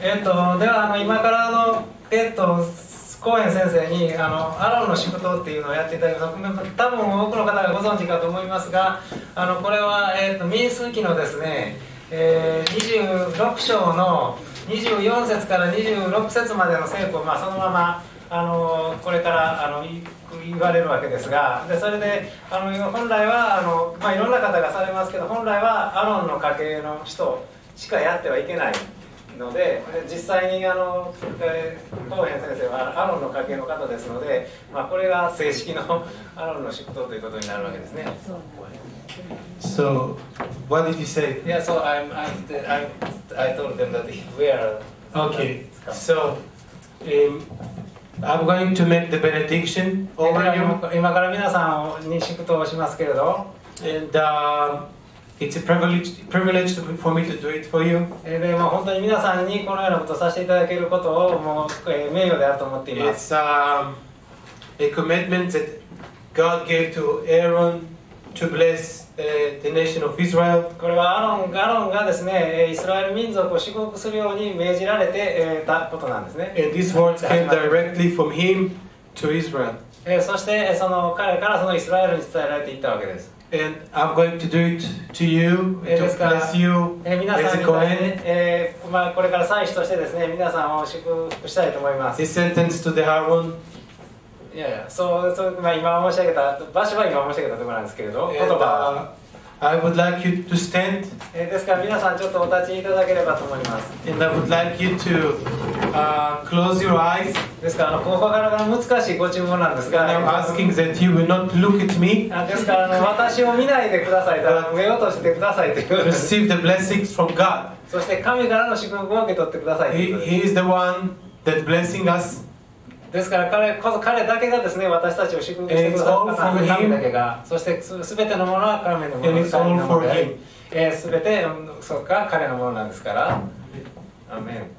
では今からコーヘン先生にアロンの祝祷っていうのをやっていただきます。多分多くの方がご存知かと思いますが、これは、民数記のですね、26章の24節から26節までの聖句を、そのままこれから言われるわけですが、それで本来はいろんな方がされますけど、本来はアロンの家系の人しかやってはいけないので、実際にコーヘン先生はアロンの家系の方ですので、これが正式のアロンの祝祷ということになるわけですね。 So, what did you say? Yeah, so I told them that we are. Okay, so I'm going to make the benediction over you. 今から皆さんに祝祷をしますけれど、 And it's a privilege for me to do it for you. で本当に皆さんにこのようなことをさせていただけることをもう名誉であると思っています。 It's a commitment that God gave to Aaron to bless the nation of Israel. これはアロンがですね、イスラエル民族を祝福するように命じられてたことなんですね。 And these words came directly from him to Israel. そして彼からそのイスラエルに伝えられていったわけです。 And I'm going to do it to you, to bless you 皆 as さん a に Kohen. これから祭司としてですね、皆さんを祝福したいと思います。 This sentence to the Aaron. いやいや、今申し上げた場所は今申し上げたところなんですけれど、言 And 葉は。 I would like you to stand. ですから皆さんちょっとお立ちいただければと思います。 And I would like you to close your eyes. ですからここからが難しいご注文なんです And I'm が、 asking that you will not look at me. ですから私を見ないでください、目を閉じてくださいという。 Receive the blessings from God. そして神からの祝福を受け取ってくださいということです。 He is the one that blessing us. ですから彼だけがですね、私たちを祝福してくださる方なんです。神だけが。そしてすべてのものは神のものなので、すべてそうか彼のものなんですから。アーメン。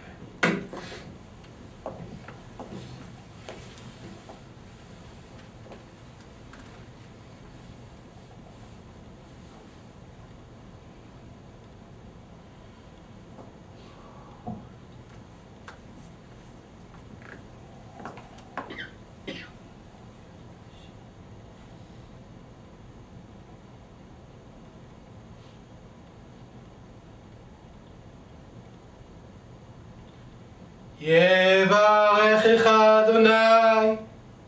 יברכך אדוני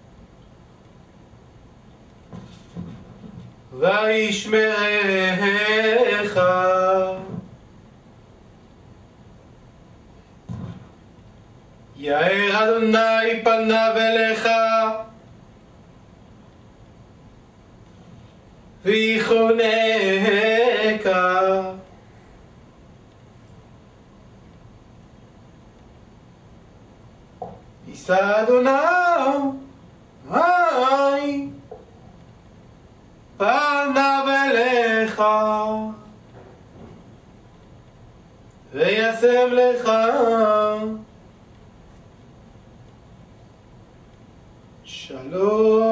וישמרך יאר אדוני פניו אליך ויחונך יישא אדוני פניו אליך וישם לך שלום